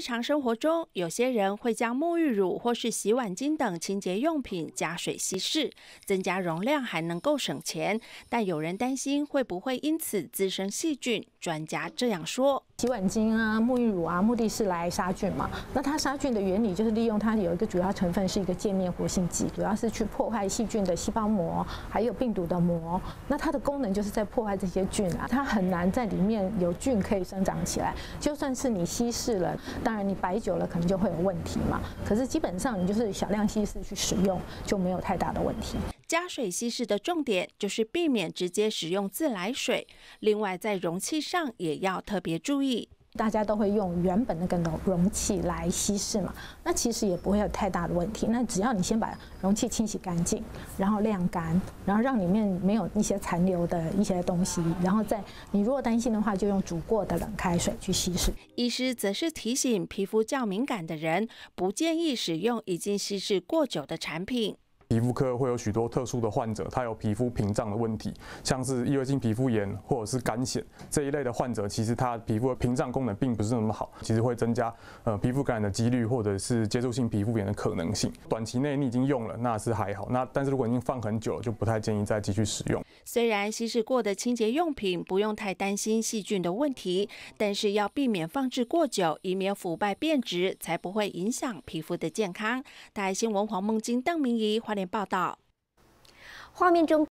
日常生活中，有些人会将沐浴乳或是洗碗巾等清洁用品加水稀释，增加容量还能够省钱。但有人担心会不会因此滋生细菌，专家这样说： 洗碗巾啊、沐浴乳啊，目的是来杀菌嘛。那它杀菌的原理就是利用它有一个主要成分是一个界面活性剂，主要是去破坏细菌的细胞膜，还有病毒的膜。那它的功能就是在破坏这些菌啊，它很难在里面有菌可以生长起来。就算是你稀释了，当然你摆久了可能就会有问题嘛。可是基本上你就是小量稀释去使用，就没有太大的问题。 加水稀释的重点就是避免直接使用自来水，另外在容器上也要特别注意。 大家都会用原本那个容器来稀释嘛，那其实也不会有太大的问题。那只要你先把容器清洗干净，然后晾干，然后让里面没有一些残留的一些东西，然后再你如果担心的话，就用煮过的冷开水去稀释。 医师则是提醒皮肤较敏感的人，不建议使用已经稀释过久的产品。 皮肤科会有许多特殊的患者，他有皮肤屏障的问题，像是异位性皮肤炎或者是干癣这一类的患者，其实他皮肤的屏障功能并不是那么好，其实会增加皮肤感染的几率，或者是接触性皮肤炎的可能性。短期内你已经用了，那是还好，但是如果已经放很久了，就不太建议再继续使用。 虽然稀释过的清洁用品不用太担心细菌的问题，但是要避免放置过久，以免腐败变质，才不会影响皮肤的健康。大爱新闻黄梦金、邓明仪花莲报道。 画面中